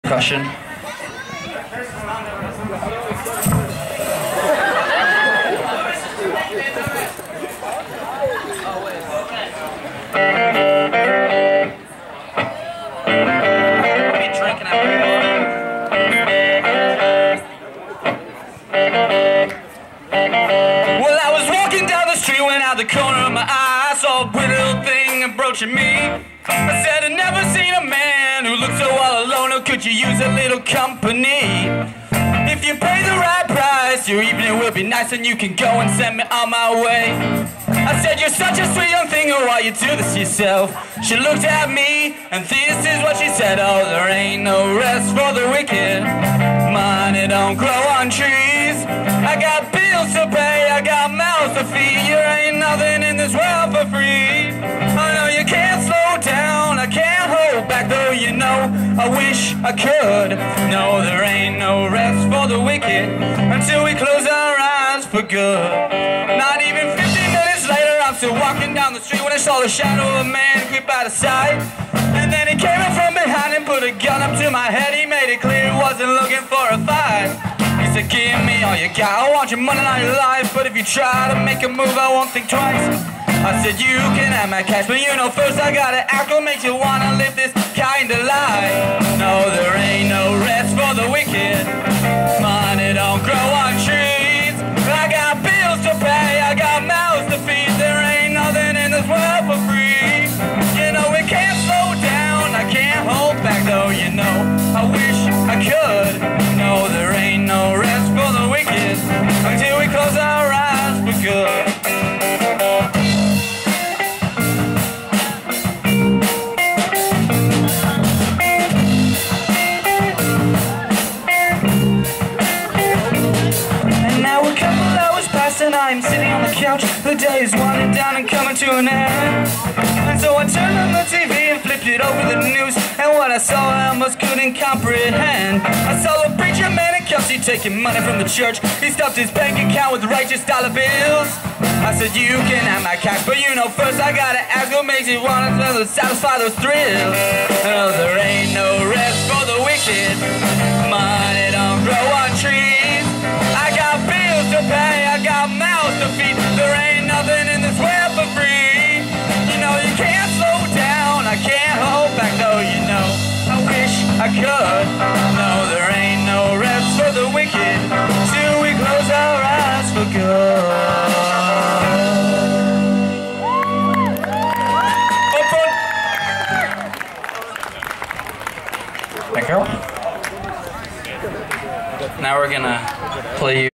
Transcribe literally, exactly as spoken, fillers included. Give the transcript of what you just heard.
Percussion. Well, I was walking down the street when out the corner of my eye I saw a pretty little thing approaching me. I said, I've never seen a man who looked so all alone. Or could you use a little company? If you pay the right price, your evening will be nice, and you can go and send me on my way. I said, you're such a sweet young thing, oh, why you do this to yourself? She looked at me, and this is what she said: oh, there ain't no rest for the wicked. Money don't grow on trees. I got bills to pay, I got mouths to feed. There ain't nothing in this world for free. I know you can't slow down, I can't hold back, though you know I wish I could. No, there ain't no rest for the wicked until we close our eyes for good. Not even fifteen minutes later, I'm still walking down the street when I saw the shadow of a man creep out of sight. And then he came in from behind and put a gun up to my head. He made it clear he wasn't looking for a fight. He said, give me all you got, I want your money, not your life. But if you try to make a move, I won't think twice. I said, you can have my cash, but you know first I gotta act what makes you wanna live this kind of life. No, there ain't no rest for the wicked. Money don't grow on trees. I got bills to pay, I got mouths to feed. There ain't nothing in this world for free. You know we can't slow down, I can't hold back, though you know I wish I could. No, there ain't no rest for the wicked until we close our eyes for good. And I'm sitting on the couch, the day is winding down and coming to an end. And so I turned on the T V and flipped it over the news, and what I saw I almost couldn't comprehend. I saw a preacher man in Kelsey taking money from the church. He stuffed his bank account with righteous dollar bills. I said, you can have my cash, but you know first I gotta ask what makes you want to satisfy those thrills. Oh, there ain't no rest for the wicked. Money don't grow on trees. I got bills to pay, I got mouths to feed. There ain't nothing in this world for free. You know you can't slow down, I can't hold back, though you know I wish I could. No, there ain't no rest for the wicked till we close our eyes for good. Thank you. Now we're gonna play you